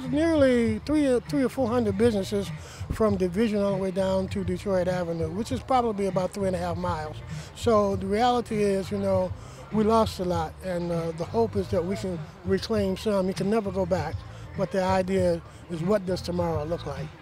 nearly three or 400 businesses from Division all the way down to Detroit Avenue, which is probably about 3.5 miles. So the reality is, we lost a lot, and the hope is that we can reclaim some. You can never go back, but the idea is what does tomorrow look like?